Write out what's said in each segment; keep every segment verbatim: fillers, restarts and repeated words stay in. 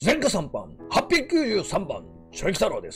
前科さんばん、はっぴゃくきゅうじゅうさんばん、正気太郎です。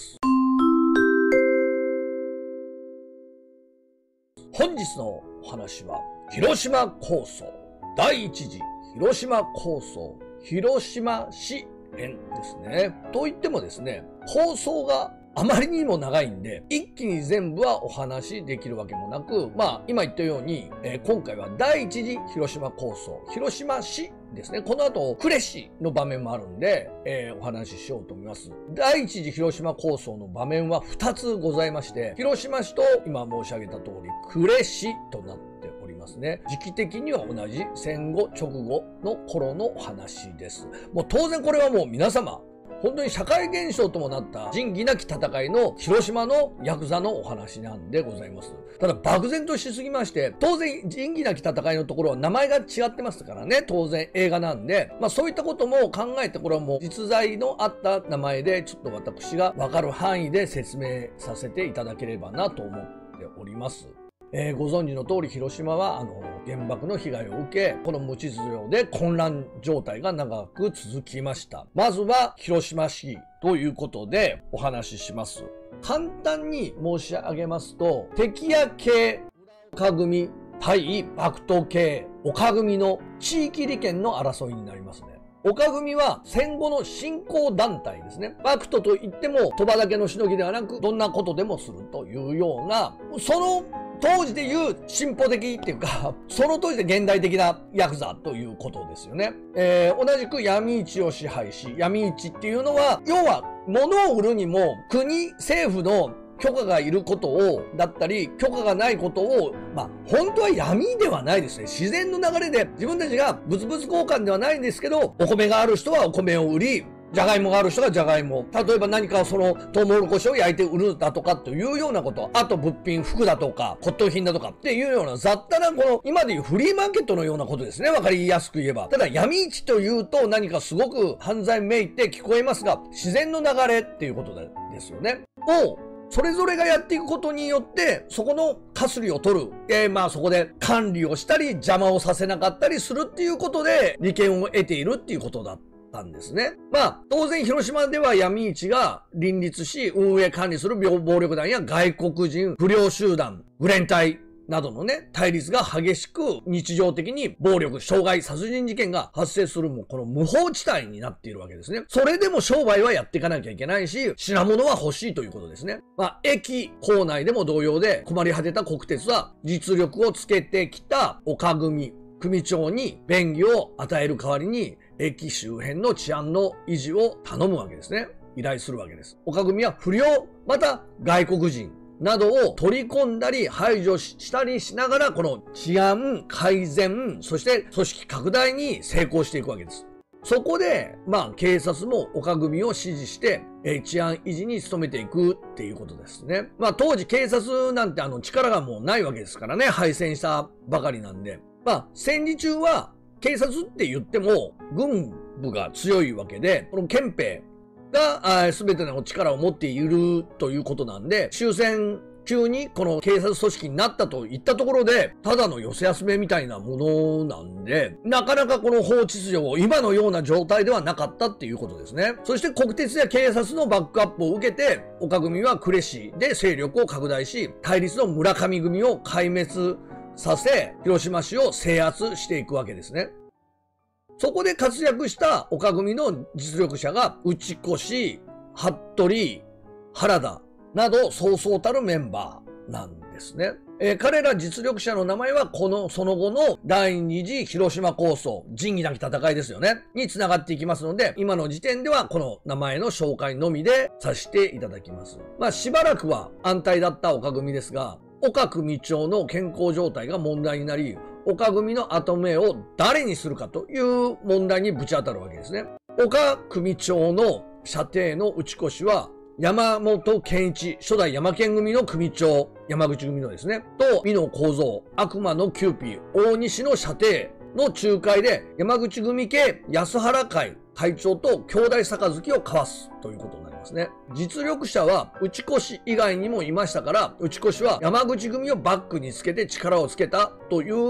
本日のお話は、広島構想、第一次広島構想、広島市編ですね。と言ってもですね、構想があまりにも長いんで、一気に全部はお話できるわけもなく、まあ、今言ったように、えー、今回は第一次広島構想、広島市ですね。この後、呉市の場面もあるんで、えー、お話ししようと思います。第一次広島構想の場面はふたつございまして、広島市と今申し上げた通り、呉市となっておりますね。時期的には同じ戦後直後の頃の話です。もう当然これはもう皆様、本当に社会現象ともなった仁義なき戦いの広島のヤクザのお話なんでございます。ただ漠然としすぎまして、当然仁義なき戦いのところは名前が違ってますからね、当然映画なんで、まあそういったことも考えてこれはもう実在のあった名前でちょっと私がわかる範囲で説明させていただければなと思っております。えー、ご存知の通り広島はあの原爆の被害を受け、この無秩序で混乱状態が長く続きました。まずは広島市ということでお話しします。簡単に申し上げますと、敵屋系岡組対幕東系岡組の地域利権の争いになりますね。岡組は戦後の振興団体ですね。幕府といっても鳥羽だけのしのぎではなく、どんなことでもするというような、その当時で言う進歩的っていうか、その当時で現代的なヤクザということですよね。えー、同じく闇市を支配し、闇市っていうのは、要は物を売るにも国、政府の許可がいることを、だったり、許可がないことを、まあ、本当は闇ではないですね。自然の流れで自分たちが物々交換ではないんですけど、お米がある人はお米を売り、じゃがいもがある人がじゃがいも。例えば何かそのトウモロコシを焼いて売るだとかというようなこと。あと物品、服だとか骨董品だとかっていうような雑多なこの今でいうフリーマーケットのようなことですね。わかりやすく言えば。ただ闇市というと何かすごく犯罪めいって聞こえますが、自然の流れっていうことですよね。をそれぞれがやっていくことによって、そこのかすりを取る。えー、まあそこで管理をしたり邪魔をさせなかったりするっていうことで利権を得ているっていうことだたんですね。まあ、当然広島では闇市が林立し、運営管理する暴力団や外国人、不良集団、グレン隊などのね、対立が激しく日常的に暴力、傷害、殺人事件が発生するもこの無法地帯になっているわけですね。それでも商売はやっていかなきゃいけないし、品物は欲しいということですね。まあ、駅構内でも同様で困り果てた国鉄は実力をつけてきた岡組、組長に便宜を与える代わりに、駅周辺の治安の維持を頼むわけですね。依頼するわけです。岡組は不良、また外国人などを取り込んだり排除したりしながら、この治安改善、そして組織拡大に成功していくわけです。そこで、まあ、警察も岡組を支持して、え治安維持に努めていくっていうことですね。まあ、当時警察なんてあの力がもうないわけですからね。敗戦したばかりなんで。まあ、戦時中は、警察って言っても軍部が強いわけで、この憲兵が全ての力を持っているということなんで、終戦中にこの警察組織になったといったところで、ただの寄せ集めみたいなものなんで、なかなかこの法秩序を今のような状態ではなかったっていうことですね。そして国鉄や警察のバックアップを受けて、岡組は呉市で勢力を拡大し、対立の村上組を壊滅させ、広島市を制圧していくわけですね。そこで活躍した岡組の実力者が、内越、服部、原田などそうそうたるメンバーなんですね。えー、彼ら実力者の名前はこの、その後の第二次広島構想、仁義なき戦いですよね。に繋がっていきますので、今の時点ではこの名前の紹介のみでさせていただきます。まあしばらくは安泰だった岡組ですが、岡組長の健康状態が問題になり、岡組の跡目を誰にするかという問題にぶち当たるわけですね。岡組長の舎弟の内越は、山本健一、初代山県組の組長、山口組のですね、と、美濃幸三、悪魔のキューピー、大西の舎弟の仲介で、山口組系安原会会長と兄弟杯を交わすということになりますね。実力者は内越以外にもいましたから、内越は山口組をバックにつけて力をつけたという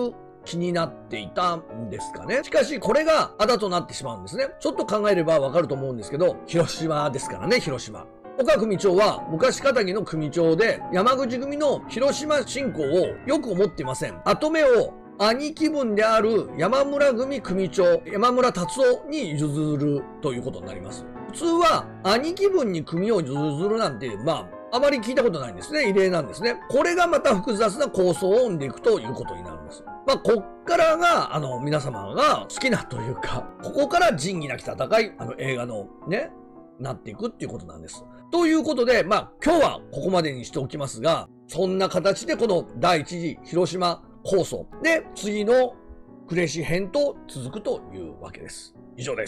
気になっていたんですかね。しかし、これがあだとなってしまうんですね。ちょっと考えればわかると思うんですけど、広島ですからね、広島。岡組長は昔かたぎの組長で、山口組の広島侵攻をよく思っていません。後目を兄貴分である山村組組長、山村達夫に譲るということになります。普通は兄貴分に組を譲るなんて、まあ、あまり聞いたことないんですね。異例なんですね。これがまた複雑な構想を生んでいくということになるんです。まあ、こっからが、あの、皆様が好きなというか、ここから仁義なき戦い、あの、映画のね、なっていくっていうことなんです。ということで、まあ、今日はここまでにしておきますが、そんな形でこの第一次広島構想で、次の呉市編と続くというわけです。以上です。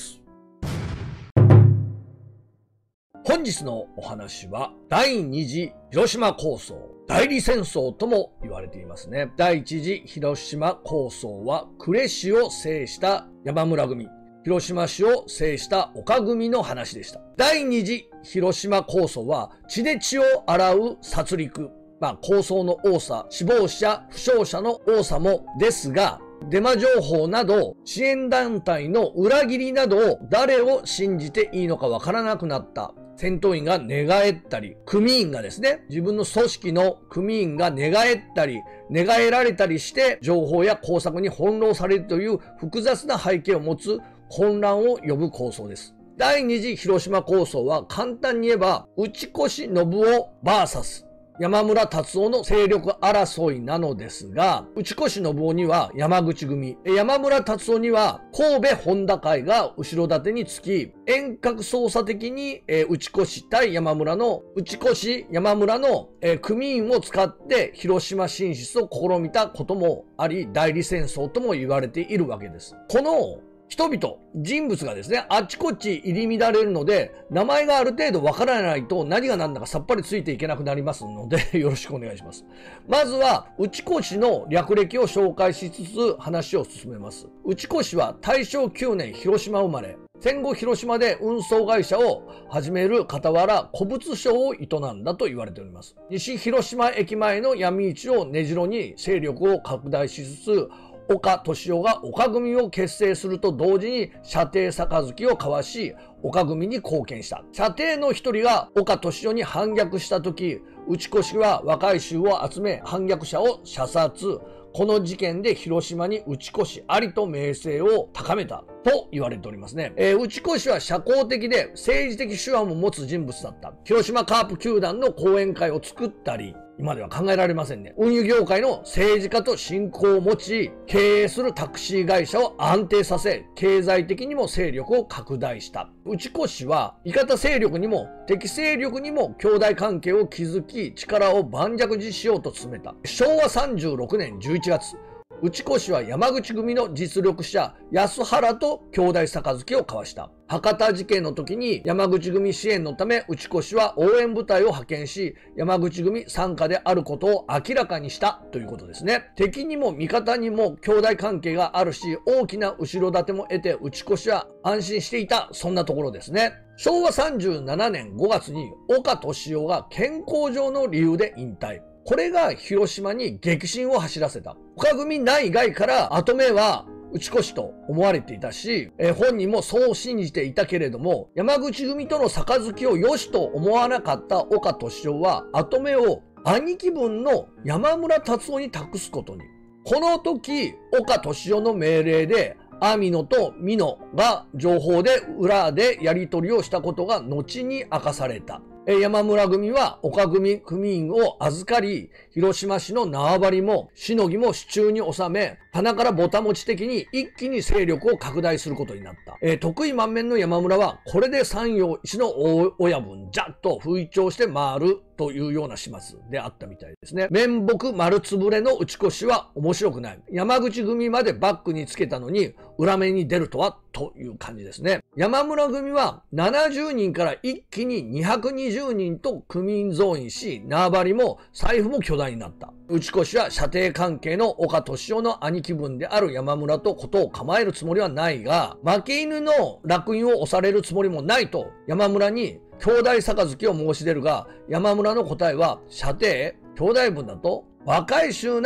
本日のお話は、第二次広島構想、代理戦争とも言われていますね。第一次広島構想は、呉市を制した山村組、広島市を制した岡組の話でした。第二次広島構想は、血で血を洗う殺戮。まあ、構想の多さ、死亡者、負傷者の多さもですが、デマ情報など、支援団体の裏切りなどを誰を信じていいのかわからなくなった。戦闘員が寝返ったり、組員がですね、自分の組織の組員が寝返ったり、寝返られたりして、情報や工作に翻弄されるという複雑な背景を持つ混乱を呼ぶ構想です。第二次広島構想は簡単に言えば、内越信夫 ブイエス山村達夫の勢力争いなのですが、内越信夫には山口組、山村達夫には神戸本田会が後ろ盾につき、遠隔操作的に内越対山村の、内越山村の組員を使って広島進出を試みたこともあり、代理戦争とも言われているわけです。この人々、人物がですね、あっちこっち入り乱れるので、名前がある程度わからないと何が何だかさっぱりついていけなくなりますので、よろしくお願いします。まずは、内越の略歴を紹介しつつ話を進めます。内越は大正きゅうねん広島生まれ、戦後広島で運送会社を始める傍ら古物商を営んだと言われております。西広島駅前の闇市を根城に勢力を拡大しつつ、岡敏夫が岡組を結成すると同時に舎弟杯を交わし、岡組に貢献した。舎弟の一人が岡敏夫に反逆した時、内越は若い衆を集め反逆者を射殺。この事件で広島に内越ありと名声を高めたと言われておりますね。えー、内越は社交的で政治的手腕を持つ人物だった。広島カープ球団の講演会を作ったり、今では考えられませんね。運輸業界の政治家と親交を持ち、経営するタクシー会社を安定させ、経済的にも勢力を拡大した。内越は、味方勢力にも敵勢力にも兄弟関係を築き、力を盤石にしようと進めた。しょうわさんじゅうろくねんじゅういちがつ、内越は山口組の実力者安原と兄弟杯を交わした。博多事件の時に山口組支援のため内越は応援部隊を派遣し、山口組傘下であることを明らかにしたということですね。敵にも味方にも兄弟関係があるし、大きな後ろ盾も得て内越は安心していた、そんなところですね。しょうわさんじゅうななねんごがつに岡敏夫が健康上の理由で引退。これが広島に激震を走らせた。岡組内外から後目は内越と思われていたし、えー、本人もそう信じていたけれども、山口組との杯を良しと思わなかった岡敏夫は後目を兄貴分の山村達夫に託すことに。この時、岡敏夫の命令で網野と美濃が情報で裏でやり取りをしたことが後に明かされた。山村組は岡組組員を預かり、広島市の縄張りもしのぎも手中に収め、棚からぼたもち的に一気に勢力を拡大することになった。えー、得意満面の山村は、これで三陽一の親分、じゃっと吹聴して回るというような始末であったみたいですね。面目丸つぶれの内越は面白くない。山口組までバックにつけたのに、裏目に出るとは、という感じですね。山村組はななじゅうにんから一気ににひゃくにじゅうにんと組員増員し、縄張りも財布も巨大になった。内越は射程関係の岡敏夫の兄貴分である山村とことを構えるつもりはないが、負け犬の烙印を押されるつもりもないと山村に兄弟杯を申し出るが、山村の答えは、射程兄弟分だと若い衆なら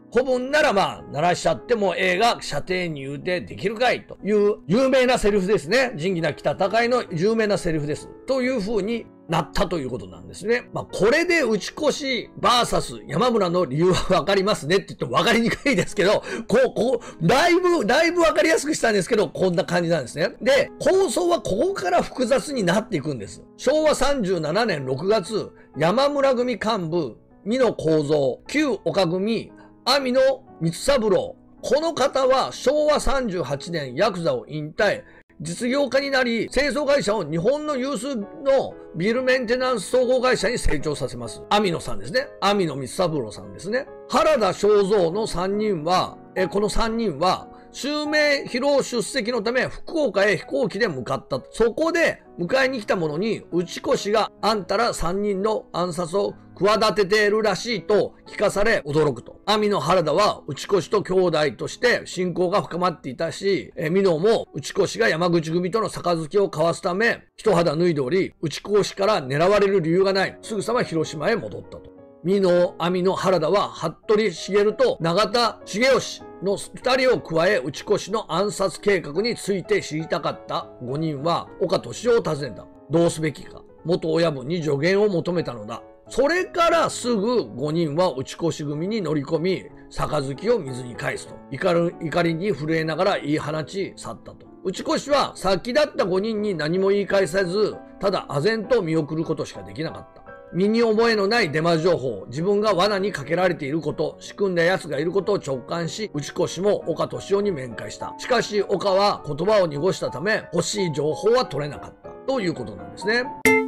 古文ならまあ、鳴らしちゃっても映画射程に言うてできるかいという有名なセリフですね。仁義なき戦いの有名なセリフです。という風になったということなんですね。まあ、これで打ち越し ブイエス 山村の理由はわかりますねって言ってもわかりにくいですけど、こう、こう、だいぶ、だいぶわかりやすくしたんですけど、こんな感じなんですね。で、構想はここから複雑になっていくんです。しょうわさんじゅうななねんろくがつ、山村組幹部、美濃幸三、旧岡組、網野光三郎。この方はしょうわさんじゅうはちねんヤクザを引退。実業家になり、清掃会社を日本の有数のビルメンテナンス総合会社に成長させます。網野さんですね。網野光三郎さんですね。原田正蔵のさんにんは、えこのさんにんは、襲名披露出席のため福岡へ飛行機で向かった。そこで迎えに来た者に打越があんたらさんにんの暗殺を企てているらしいと聞かされ驚くと。網野原田は打越と兄弟として親交が深まっていたし、え美濃も打越が山口組との杯を交わすため一肌脱いでおり、打越から狙われる理由がない。すぐさま広島へ戻ったと。美濃、網野原田は服部茂と永田重義の二人を加え、打越の暗殺計画について知りたかったごにんは岡敏夫を訪ねた。どうすべきか。元親分に助言を求めたのだ。それからすぐごにんは打越組に乗り込み、杯を水に返すと。怒る怒りに震えながら言い放ち去ったと。打越は先立ったごにんに何も言い返さず、ただ唖然と見送ることしかできなかった。身に覚えのないデマ情報、自分が罠にかけられていること、仕組んだ奴がいることを直感し、打越も岡敏夫に面会した。しかし岡は言葉を濁したため、欲しい情報は取れなかった。ということなんですね。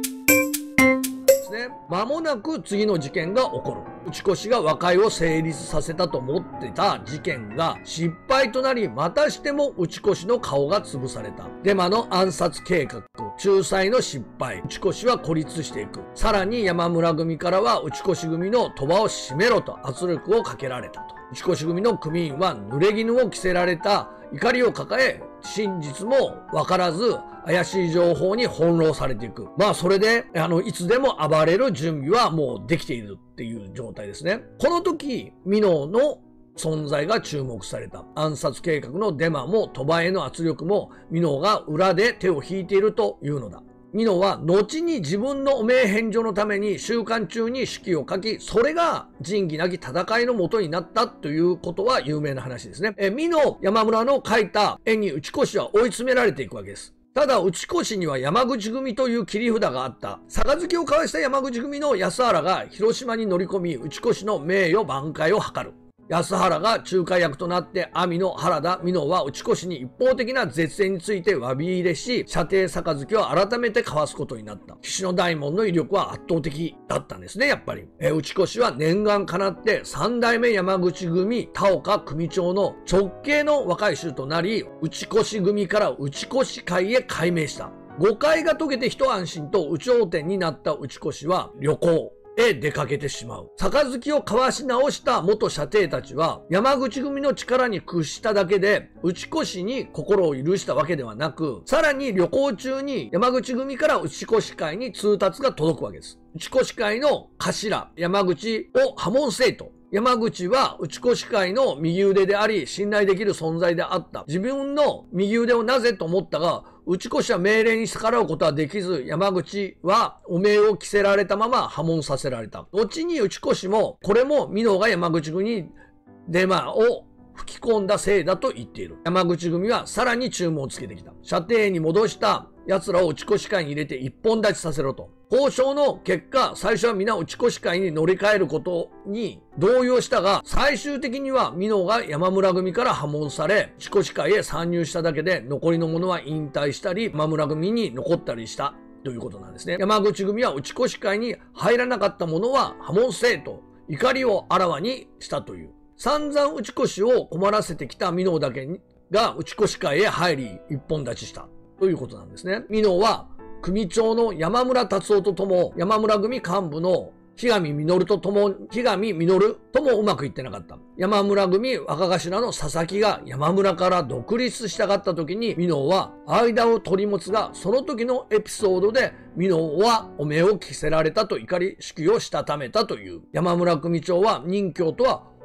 間もなく次の事件が起こる。打越が和解を成立させたと思ってた事件が失敗となり、またしても打越の顔が潰された。デマの暗殺計画、仲裁の失敗、打越は孤立していく。さらに山村組からは打越組の鳥羽を締めろと圧力をかけられたと。打越組の組員は濡れ衣を着せられた怒りを抱え、真実も分からず、怪しい情報に翻弄されていく。まあそれで、あの、いつでも暴れる準備はもうできているっていう状態ですね。この時、美濃の存在が注目された。暗殺計画のデマも鳥羽への圧力も美濃が裏で手を引いているというのだ。美濃は後に自分の汚名返上のために週刊中に手記を書き、それが仁義なき戦いの元になったということは有名な話ですね。え美濃山村の書いた絵に打越は追い詰められていくわけです。ただ、打越には山口組という切り札があった。杯を交わした山口組の安原が広島に乗り込み、打越の名誉挽回を図る。安原が仲介役となって網野原田美濃は打越に一方的な絶縁について詫び入れし、射程杯を改めて交わすことになった。岸の大門の威力は圧倒的だったんですね、やっぱり。え打越は念願かなって三代目山口組田岡組長の直系の若い衆となり、打越組から打越会へ改名した。誤解が解けて一安心と有頂天になった打越は旅行へ出かけてしまう。杯を交わし直した元舎弟たちは、山口組の力に屈しただけで、打越に心を許したわけではなく、さらに旅行中に山口組から打越会に通達が届くわけです。打越会の頭、山口を破門せいと。山口は打越会の右腕であり、信頼できる存在であった。自分の右腕をなぜと思ったが、打越は命令に逆らうことはできず、山口は汚名を着せられたまま破門させられた。後に打越も、これも美濃が山口組にデマを吹き込んだせいだと言っている。山口組はさらに注文をつけてきた。射程に戻した奴らを打越会に入れて一本立ちさせろと。交渉の結果、最初は皆打越会に乗り換えることに動揺したが、最終的には美濃が山村組から破門され、打越会へ参入しただけで、残りの者は引退したり、山村組に残ったりした。ということなんですね。山口組は打越会に入らなかった者は破門せえと怒りをあらわにしたという。散々打越を困らせてきた美濃だけが打越会へ入り一本立ちしたということなんですね。美濃は組長の山村達夫ととも、山村組幹部の木上実ととも、木上実ともうまくいってなかった。山村組若頭の佐々木が山村から独立したかった時に、美濃は間を取り持つが、その時のエピソードで美濃は汚名を着せられたと怒り、手記をしたためたという。山村組長は任教とは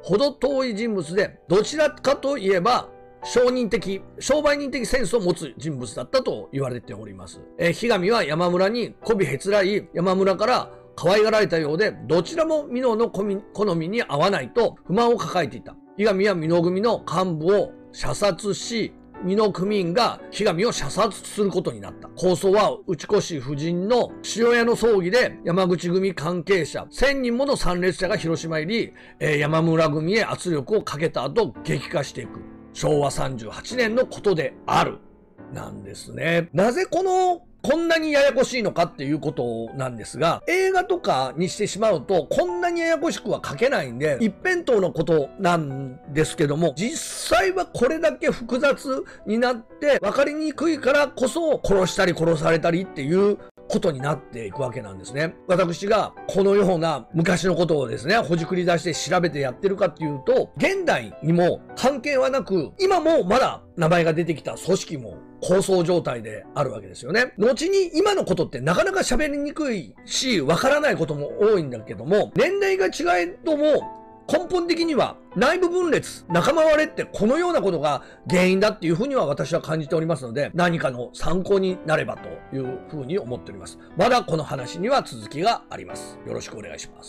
程遠い人物で、どちらかといえば、商人的、商売人的センスを持つ人物だったと言われております。えー、日上は山村に媚びへつらい山村から可愛がられたようで、どちらも美濃の好みに合わないと不満を抱えていた。日上は美濃組の幹部を射殺し、美濃組員が日上を射殺することになった。抗争は内越夫人の父親の葬儀で山口組関係者せんにんもの参列者が広島入り、えー、山村組へ圧力をかけた後激化していく。しょうわさんじゅうはちねんのことである。なんですね。なぜこのこんなにややこしいのかっていうことなんですが、映画とかにしてしまうとこんなにややこしくは書けないんで一辺倒のことなんですけども、実際はこれだけ複雑になって分かりにくいからこそ殺したり殺されたりっていうことになっていくわけなんですね。私がこのような昔のことをですね、ほじくり出して調べてやってるかっていうと、現代にも関係はなく、今もまだ名前が出てきた組織も抗争状態であるわけですよね。後に今のことってなかなか喋りにくいし、わからないことも多いんだけども、年代が違えども、根本的には内部分裂、仲間割れってこのようなことが原因だっていうふうには私は感じておりますので、何かの参考になればというふうに思っております。まだこの話には続きがあります。よろしくお願いします。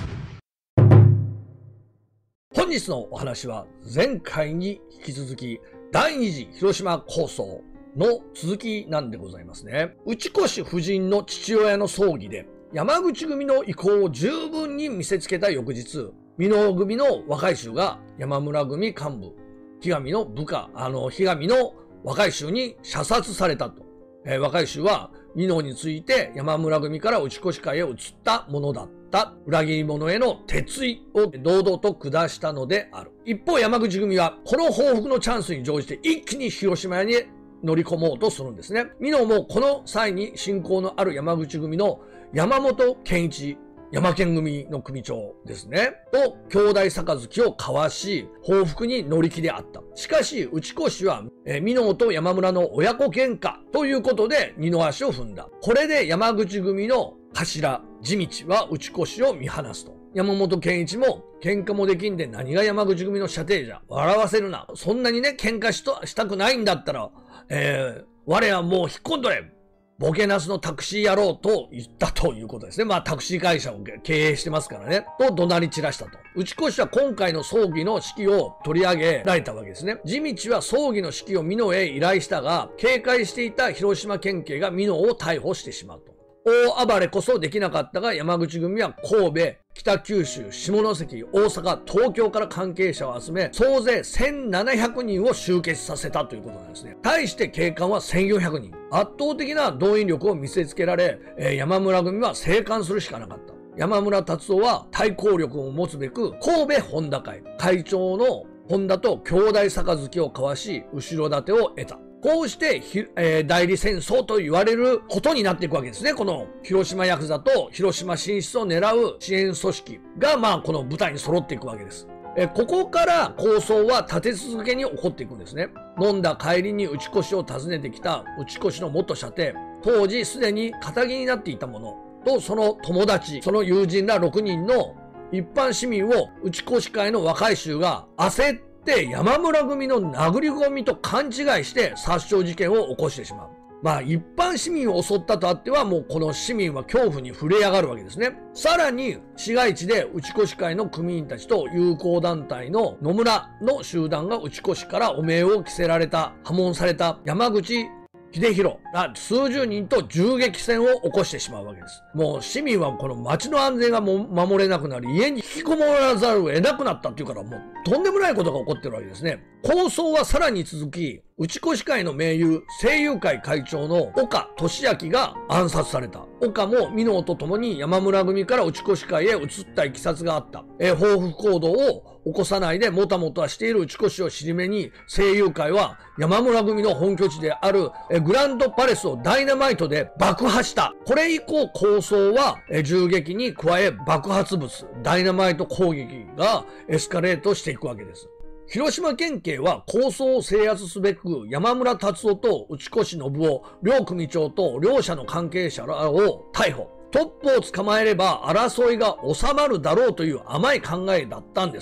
本日のお話は前回に引き続き第二次広島抗争の続きなんでございますね。内越夫人の父親の葬儀で山口組の意向を十分に見せつけた翌日、美濃組の若い衆が山村組幹部、日上の部下、あの、日上の若い衆に射殺されたと。えー、若い衆は美濃について山村組から内越会へ移ったものだった。裏切り者への鉄意を堂々と下したのである。一方山口組はこの報復のチャンスに乗じて一気に広島屋に乗り込もうとするんですね。美濃もこの際に親交のある山口組の山本健一、山県組の組長ですね。と、兄弟杯を交わし、報復に乗り気であった。しかし、内越は、えー、美濃と山村の親子喧嘩ということで二の足を踏んだ。これで山口組の頭、地道は内越を見放すと。山本健一も、喧嘩もできんで何が山口組の射程じゃ。笑わせるな。そんなにね、喧嘩しとしたくないんだったら、えー、我はもう引っ込んどれ。ボケナスのタクシー野郎と言ったということですね。まあタクシー会社を経営してますからね。と怒鳴り散らしたと。内越は今回の葬儀の指揮を取り上げられたわけですね。地道は葬儀の指揮を美濃へ依頼したが、警戒していた広島県警が美濃を逮捕してしまうと。大暴れこそできなかったが、山口組は神戸、北九州、下関、大阪、東京から関係者を集め、総勢せんななひゃくにんを集結させたということなんですね。対して警官はせんよんひゃくにん。圧倒的な動員力を見せつけられ、えー、山村組は生還するしかなかった。山村達夫は対抗力を持つべく、神戸本田会、会長の本田と兄弟杯を交わし、後ろ盾を得た。こうして、えー、代理戦争と言われることになっていくわけですね。この広島ヤクザと広島進出を狙う支援組織が、まあ、この舞台に揃っていくわけです。えー、ここから抗争は立て続けに起こっていくんですね。飲んだ帰りに内越を訪ねてきた内越の元舎弟、当時すでに仇になっていた者とその友達、その友人らろくにんの一般市民を内越会の若い衆が焦ってで、山村組の殴り込みと勘違いして殺傷事件を起こしてしまう。まあ一般市民を襲ったとあってはもうこの市民は恐怖に震え上がるわけですね。さらに市街地で内越会の組員たちと友好団体の野村の集団が内越から汚名を着せられた、破門された山口秀弘が数十人と銃撃戦を起こしてしまうわけです。もう市民はこの街の安全がも守れなくなり、家に引きこもらざるを得なくなったっていうから、もうとんでもないことが起こってるわけですね。抗争はさらに続き、内越会の盟友、声友会会長の岡俊明が暗殺された。岡も美濃と共に山村組から内越会へ移ったいきさつがあった。えー、報復行動を起こさないでもたもたしている内越を尻目に、声友会は山村組の本拠地であるえグランドパレスをダイナマイトで爆破した。これ以降抗争はえ銃撃に加え爆発物、ダイナマイト攻撃がエスカレートしていくわけです。広島県警は抗争を制圧すべく山村達夫と内越信夫、両組長と両者の関係者らを逮捕。トップを捕まえれば争いが収まるだろうという甘い考えだったんですね。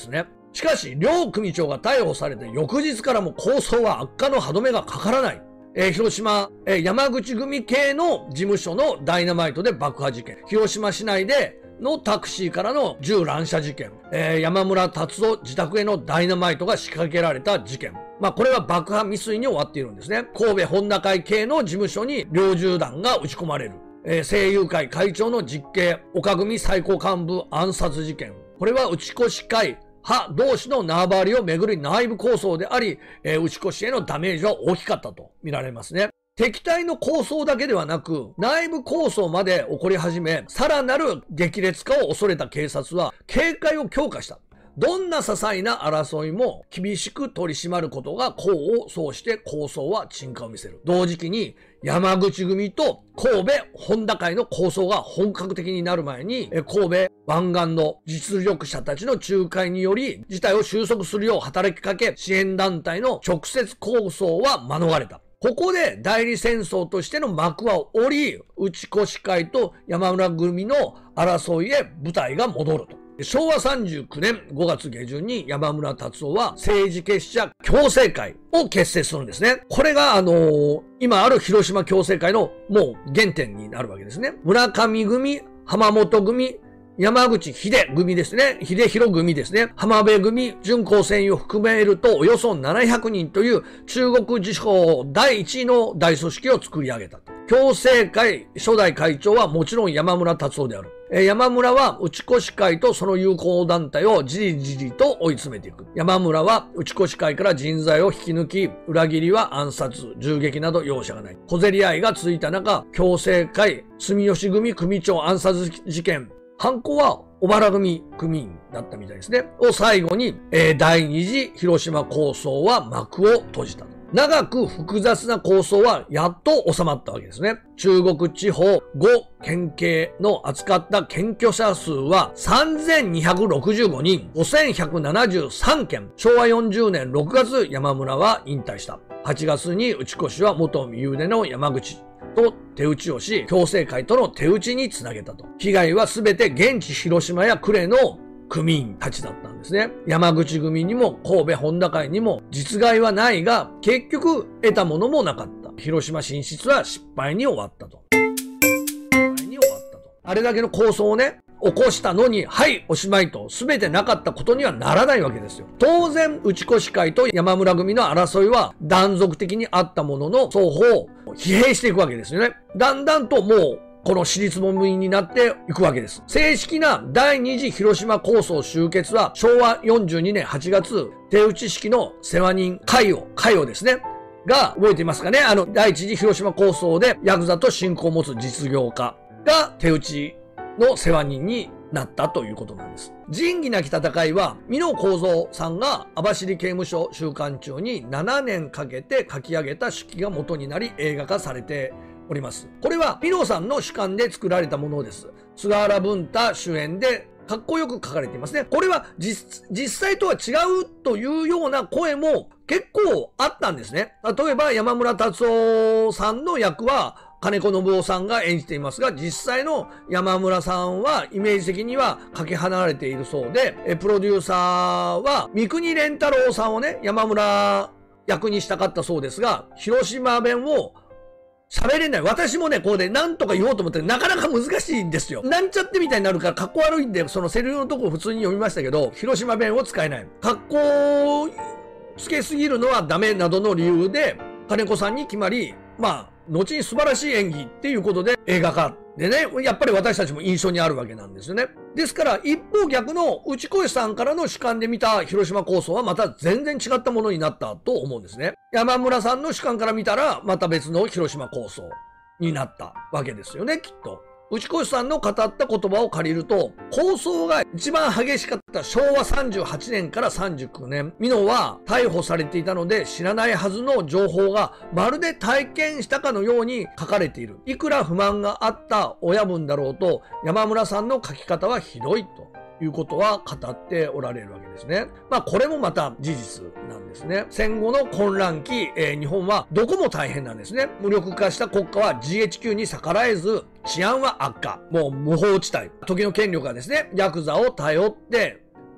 しかし、両組長が逮捕された翌日からも抗争は悪化の歯止めがかからない。えー、広島、えー、山口組系の事務所のダイナマイトで爆破事件。広島市内でのタクシーからの銃乱射事件。えー、山村達夫自宅へのダイナマイトが仕掛けられた事件。まあ、これは爆破未遂に終わっているんですね。神戸本田会系の事務所に猟銃弾が撃ち込まれる。えー、声優会会長の実刑。岡組最高幹部暗殺事件。これは打越会派同士の縄張りをめぐる内部抗争であり、えー、打越へのダメージは大きかったと見られますね。敵対の抗争だけではなく、内部抗争まで起こり始め、さらなる激烈化を恐れた警察は警戒を強化した。どんな些細な争いも厳しく取り締まることが功を奏して抗争は鎮火を見せる。同時期に山口組と神戸本田会の抗争が本格的になる前に、神戸湾岸の実力者たちの仲介により事態を収束するよう働きかけ、支援団体の直接抗争は免れた。ここで代理戦争としての幕は折り、打越会と山村組の争いへ舞台が戻ると。しょうわさんじゅうきゅうねんごがつげじゅんに山村達夫は政治結社共生会を結成するんですね。これがあのー、今ある広島共生会のもう原点になるわけですね。村上組、浜本組、山口秀組ですね。秀弘組ですね。浜辺組、巡航船員を含めるとおよそななひゃくにんという中国地方第一位の大組織を作り上げた。共生会初代会長はもちろん山村達夫である。えー、山村は打越会とその友好団体をじりじりと追い詰めていく。山村は打越会から人材を引き抜き、裏切りは暗殺、銃撃など容赦がない。小競り合いが続いた中、共生会、住吉組組長暗殺事件、犯行は小原組組員だったみたいですね。を最後に、えー、第二次広島抗争は幕を閉じた。長く複雑な抗争はやっと収まったわけですね。中国地方ご県警の扱った検挙者数はさんぜんにひゃくろくじゅうごにん、ごせんひゃくななじゅうさんけん。しょうわよんじゅうねんろくがつ、山村は引退した。はちがつに打越は元右腕の山口と手打ちをし、共生会との手打ちにつなげたと。被害はすべて現地広島や呉の組員たちだったんですね。山口組にも神戸本田会にも実害はないが、結局得たものもなかった。広島進出は失敗に終わったと。失敗に終わったと。あれだけの抗争をね、起こしたのに、はい、おしまいと、すべてなかったことにはならないわけですよ。当然、打越会と山村組の争いは断続的にあったものの、双方、疲弊していくわけですよね。だんだんともう、この私立もみになっていくわけです。正式な第二次広島抗争終結は、しょうわよんじゅうにねんはちがつ、手打ち式の世話人、海王、海王ですね。が、覚えていますかね。あの、第一次広島抗争で、ヤクザと親交を持つ実業家が手打ちの世話人になったということなんです。仁義なき戦いは、美濃幸三さんが網走刑務所収監中にななねんかけて書き上げた手記が元になり映画化されております。これは美濃さんの主観で作られたものです。菅原文太主演でかっこよく書かれていますね。これは 実, 実際とは違うというような声も結構あったんですね。例えば山村達夫さんの役は金子信夫さんが演じていますが、実際の山村さんはイメージ的にはかけ離れているそうで、プロデューサーは三國連太郎さんをね、山村役にしたかったそうですが、広島弁を喋れない。私もね、こうで何とか言おうと思ってなかなか難しいんですよ。なんちゃってみたいになるから格好悪いんで、そのセリフのとこ普通に読みましたけど、広島弁を使えない。格好つけすぎるのはダメなどの理由で、金子さんに決まり、まあ、後に素晴らしい演技っていうことで映画化でね、やっぱり私たちも印象にあるわけなんですよね。ですから、一方逆の打越さんからの主観で見た広島抗争はまた全然違ったものになったと思うんですね。山村さんの主観から見たら、また別の広島抗争になったわけですよね、きっと。打越さんの語った言葉を借りると、抗争が一番激しかったしょうわさんじゅうはちねんからさんじゅうきゅうねん、美濃は逮捕されていたので知らないはずの情報がまるで体験したかのように書かれている。いくら不満があった親分だろうと、山村さんの書き方はひどいということは語っておられるわけですね。まあこれもまた事実なんですね。戦後の混乱期、えー、日本はどこも大変なんですね。無力化した国家は ジーエイチキュー に逆らえず、治安は悪化。もう無法地帯。時の権力がですね、ヤクザを頼って、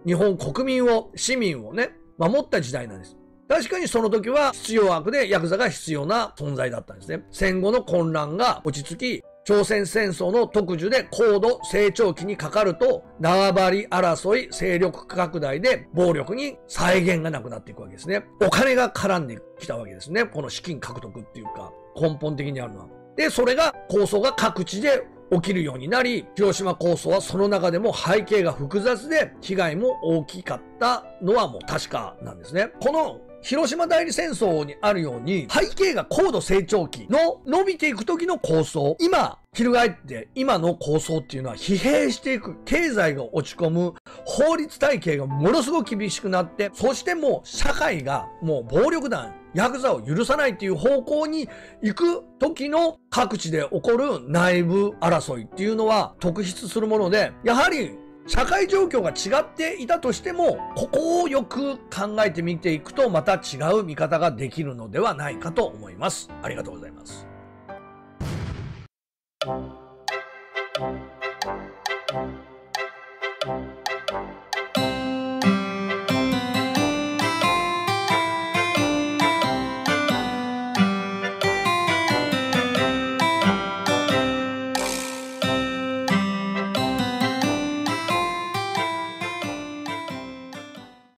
日本国民を、市民をね、守った時代なんです。確かにその時は必要悪でヤクザが必要な存在だったんですね。戦後の混乱が落ち着き、朝鮮戦争の特需で高度成長期にかかると、縄張り争い、勢力拡大で暴力に際限がなくなっていくわけですね。お金が絡んできたわけですね。この資金獲得っていうか、根本的にあるのは。で、それが抗争が各地で起きるようになり、広島抗争はその中でも背景が複雑で被害も大きかったのはもう確かなんですね。この広島代理戦争にあるように、背景が高度成長期の伸びていく時の構想、今、翻って今の構想っていうのは疲弊していく、経済が落ち込む、法律体系がものすごく厳しくなって、そしてもう社会がもう暴力団、ヤクザを許さないっていう方向に行く時の各地で起こる内部争いっていうのは特筆するもので、やはり社会状況が違っていたとしても、ここをよく考えてみていくと、また違う見方ができるのではないかと思います。ありがとうございます。